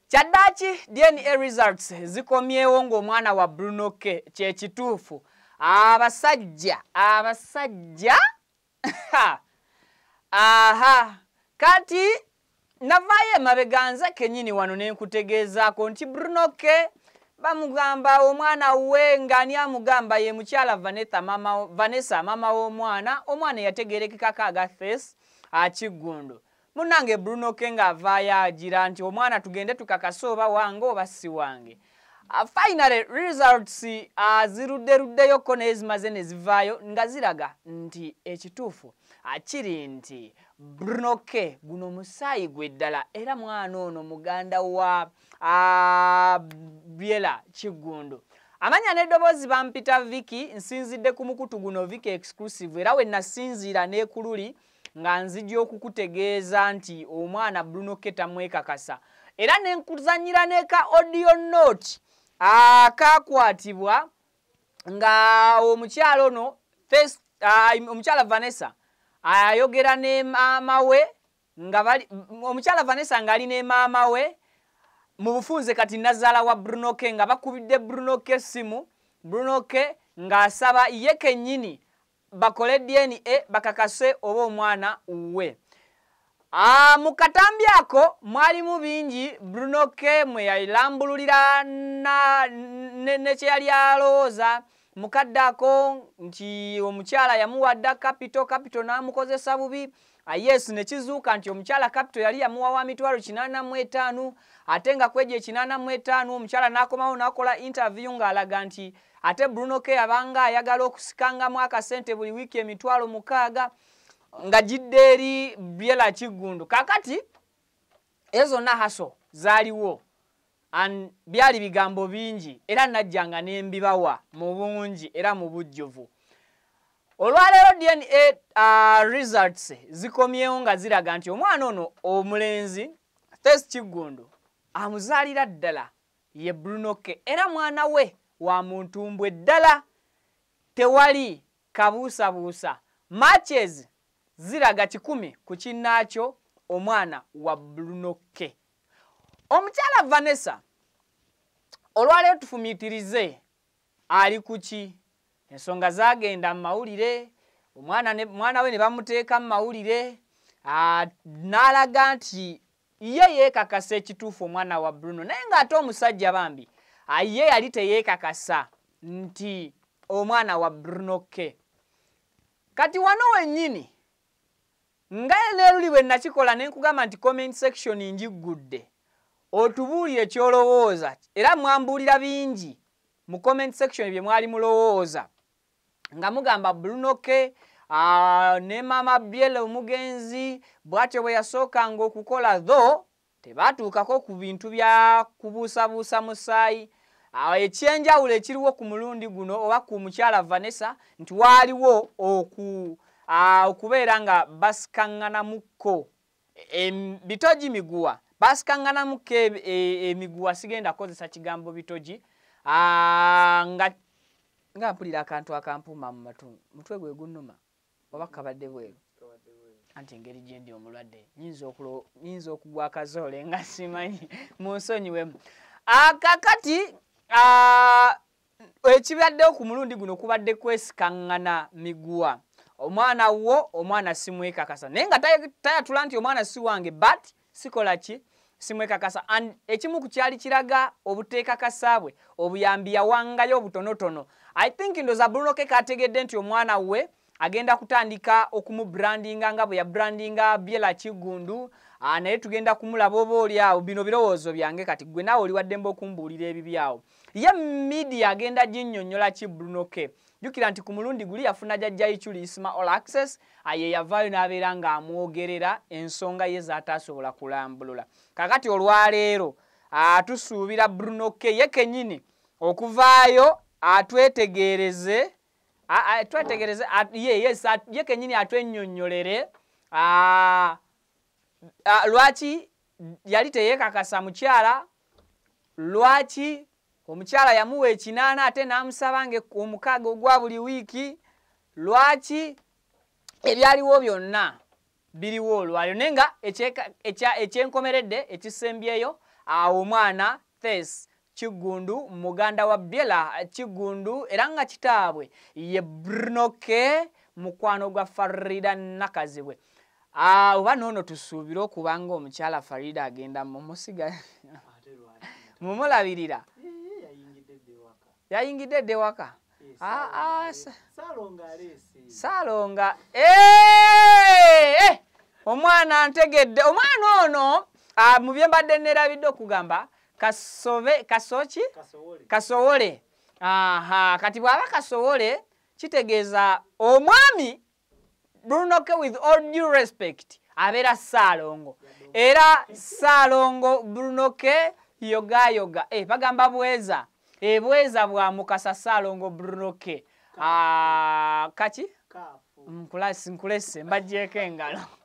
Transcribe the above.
Kyaddaaki DNA results zikomyewo ng'omwana wa Bruno kye kituufu. Abasajja aha kati navaayo emabega nze kennyini wano ne nkutegeezaako nti Bruno bamugamba omwana we ng'ani amugamba ye mukyala Vannesa mama w'omwana. Omwana yategeerekekako agaffeesi Kiggundu. Munnange Bruno ng'avaayo agira nti omwana tugende tukakase oba wange oba si wange. Finally results zirudderuddeyoko n'ezimaze ne zivaayo nga ziraga nti ekituufu akiri nti Bruno guno musaayi gwe ddala era mwana ono muganda wa Byela Kiggundu. Amanya n'eddoboozi bampita Vicky nsinzidde ku mukutu guno Vicky exclusive era we nasinziira n'ekululi nga nzijja okukutegeeza nti omwana Bruno tamwekakasa era ne nkuzannyira n'eka audio note akakwatibwa nga omukyala ono omukyala Vannesa ayogera ne maama we nga bali omukyala Vannesa ng'ali ne maama we mu bufunze kati nazaala wa Bruno nga bakubidde Bruno simu. Bruno ng'asaba ye kennyini bakole DNA bakakase oba omwana we. Mu katambi ako mwalimu bingi. Bruno mwe yalambululira ne kye yali alowooza mukadde ako nti omukyala yamuwadda capital n'amukozesa bubi. Yes, ne kizuuka nti omukyala capital yali yamuwa wa mitwalo 85 ate nga kwegye 85 omukyala n'akomawo n'akola interview ng'alaga nti ate Bruno yabanga ayagala okusikangamu akasente buli wiiki emitwalo 6 nga jidde eri Byela Kiggundu. Kakati ezo na haso zaaliwo byali bigambo bingi era najjanga n'embibawa mu bungi era mu bujjuvu. Olwaleero DNA results zikomyewo nga ziraga nti omwana ono omulenzi Kiggundu amuzaalira ddala ye Bruno era mwana we wa muntu mbwe ddala tewali kabuusabuusa. Matches ziraga 10 ku kinnaakyo omwana wa Bruno Omukyala Vannesa olwaleero tufumiitirize ali kuki ensonga zagenda mu mawulire omwana we ne bamuteeka mu mawulire n'alaga nti ye yeekakasa ekituufu omwana wa Bruno naye ng'ate omusajja bambi ye yali teyeekakasa nti omwana wa Bruno kati wano wennyini nga leeruli bwe nakikola ne nkugamba nti comment section njigudde otubuulire ky'olowooza era mwambuulira bingi mu comment section bye mwali mulowooza nga mugamba Bruno ne mama Byela omugenzi bw'atyo bwe yasookanga okukola tho tebaatuukako ku bintu bya kubuusabuusa musaayi. Ekyenjawulo ekiriwo ku mulundi guno oba ku mukyala Vannesa nti waaliwo okubeera nga basikaŋŋanamukko bitogi miguwa basikaŋŋanamukko emiguwa sigenda kozesa kigambo bitogi nga mpulira akantu akampuuma mu matu mutwe gwe gunnuma oba kabadde bweru anti engeri gye ndi omulwadde nyinza okugwa akazoole nga simanyi munsonyiwemu. Kakati ekibaddewo ku mulundi guno kubadde kwesikaŋŋana miguwa. Omwana simwekakasa naye nga tayatula nti omwana si wange but sikola ki simwekakasa. Ekimu ku kyali kiraga obuteekakasa bwe obuyambi yawangayo obutonotono. I think ndoza Bruno kategedde nti omwana we agenda kutandika okumubrandinga nga bwe yabrandinga Byela Kiggundu naye tugenda kumulaba oba oli awo. Bino birowoozo byange kati gwe naawe oli waddemba okumbuulira ebibyawo. Ye media agenda ginnyonnyola ki Bruno jjukira nti ku mulundi guli yafuna jjajja Ichulisma All Access ye yavaayo n'abeera ng'amwogerera ensonga ye z'ataasobola kulambulula. Kakati olwaleero tusuubira Bruno ye kennyini okuvaayo atwetegereze ye kennyini atwennyonnyolere lwaki yali teyeekakasa mukyala, lwaki omukyala yamuwa 8 ate n'amusaba omukaaga ogwa buli wiiki, lwaki ebyaliwo byonna biriwo olwalyo naye nga ekyenkomeredde ekisembyeyo omwana Thes Kigundu muganda wa Biela Kigundu era nga kitaabwe ye Bruno ke mukwano gwa Farida Nakazibwe. Oba nono tusuubira okubanga omukyala Farida agenda mu musiga mumulabirira yayingidde dde waka Salonga omwana antegedde omwana ono mu bye mbadde nerabidde okugamba kasowole kati bw'aba kasowole kitegeeza omwami Bruno ke with all due respect abeera Salongo era Salongo Bruno ke yoga bagamba bweza bweza bwa mukasa Salongo Bruno ke kati nkulese mbajjeko engalo